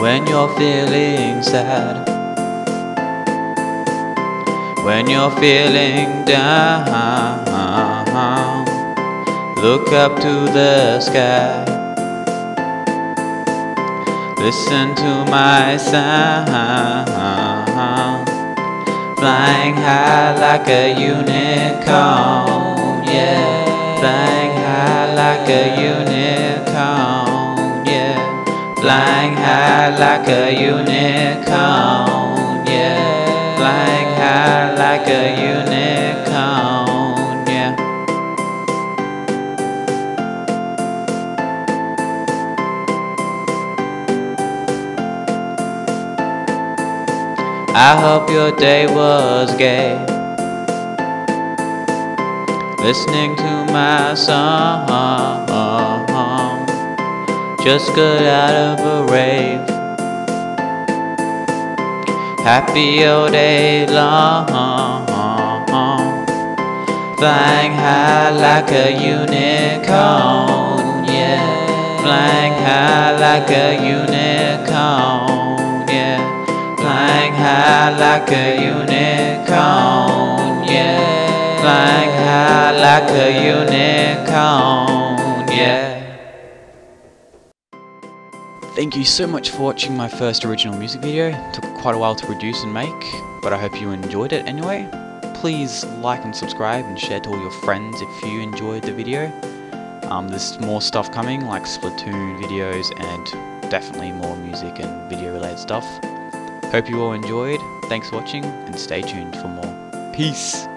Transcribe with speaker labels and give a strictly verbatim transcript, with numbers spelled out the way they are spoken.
Speaker 1: when you're feeling sad, when you're feeling down, look up to the sky, listen to my sound, flying high like a unicorn, yeah, flying high like a unicorn, yeah, flying high like a unicorn, yeah, flying high like a unicorn, yeah. I hope your day was gay, listening to my song, just got out of a rave, happy all day long, flying high like a unicorn, yeah, flying high like a unicorn, yeah, flying high like a unicorn, yeah, flying high like a unicorn, yeah. Thank you so much for watching my first original music video. It took quite a while to produce and make, but I hope you enjoyed it anyway. Please like and subscribe and share to all your friends if you enjoyed the video. Um, there's more stuff coming, like Splatoon videos and definitely more music and video related stuff. Hope you all enjoyed. Thanks for watching and stay tuned for more. Peace!